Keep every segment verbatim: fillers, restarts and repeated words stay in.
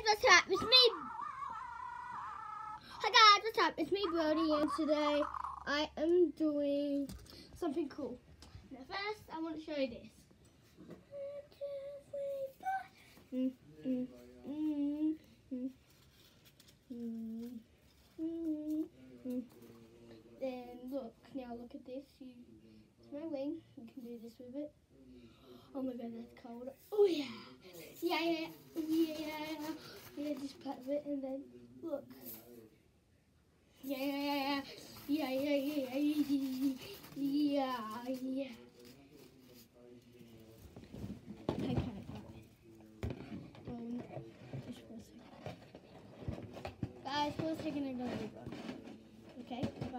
what's up? It's me. Hi guys, what's up? It's me, Brody, and today I am doing something cool. Now first, I want to show you this. Mm, mm, mm, mm, mm, mm, mm. Then look, now look at this. You, it's my wing. You can do this with it. Oh my god, that's cold. Oh yeah. Yeah, yeah, yeah. Yeah, just pat it and then look. Yeah, yeah, yeah, yeah, yeah, yeah, yeah, yeah, yeah. Okay, um, just for a second. Guys, for a second, I'm gonna be gone. Okay, bye.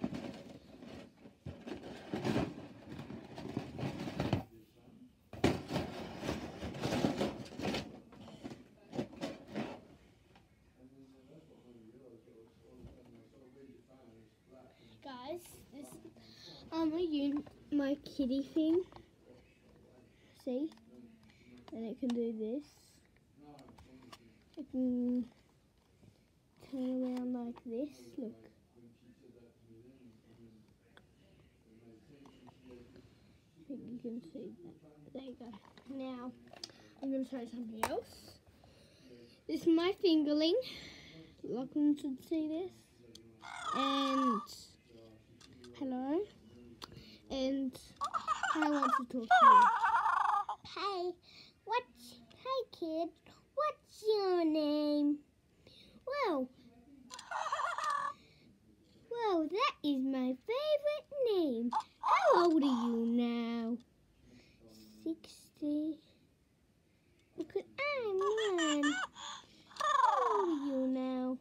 Guys, this um I use my kitty thing. See? And it can do this. It can turn around like this. Look. I think you can see that. There you go. Now I'm gonna show you something else. This is my fingerling. Lachlan should see this. And hello. And I want to talk to you. Hey, what's hey kid? What's your name? Well, well, that is my favorite name. How old are you now? Sixty. Because I'm one. How old are you now?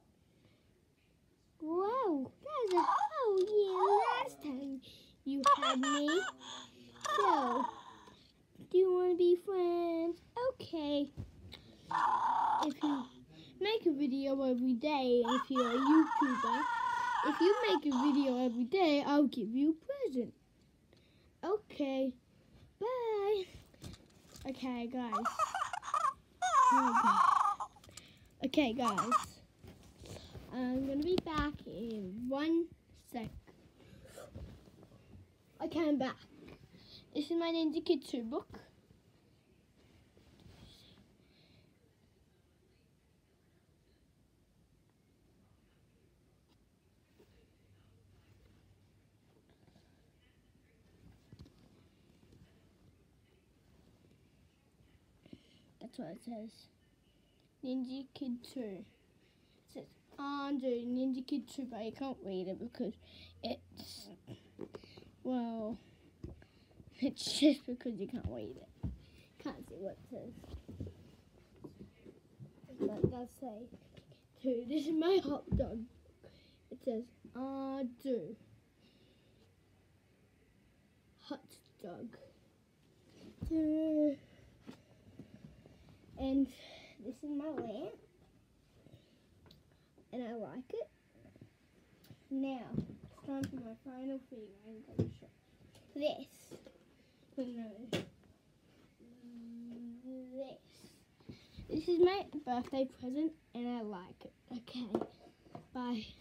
Wow, that was a whole year last time you had me. So, do you want to be friends? Okay. If you make a video every day, if you're a YouTuber, if you make a video every day, I'll give you a present. Okay. Bye. Okay, guys. Okay, guys. I'm gonna be back in one sec. Okay, I'm back. This is my Ninja Kid two book. That's what it says. Ninja Kid two. It says Andrew Ninja Kid two, but I can't read it because it's, well, it's just because you can't read it. Can't see what it says. But it does say two. This is my hot dog. It says Andrew. Hot dog. And this is my lamp. And I like it. Now, it's time for my final thing. I'm going to show this. No, this. This is my birthday present, and I like it. Okay, bye.